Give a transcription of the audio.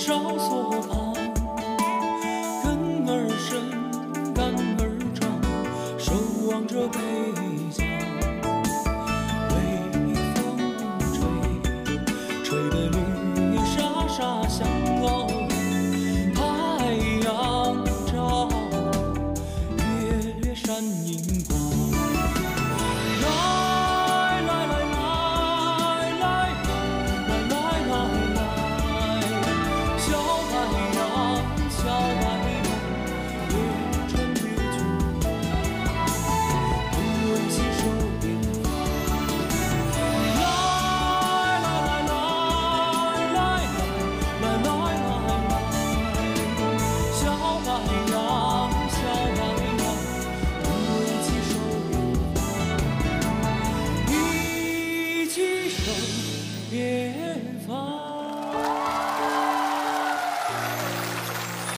哨所旁，根儿深，杆儿长，守望着北疆。微风吹，吹得绿叶沙沙响。太阳照，月月闪银光。别放。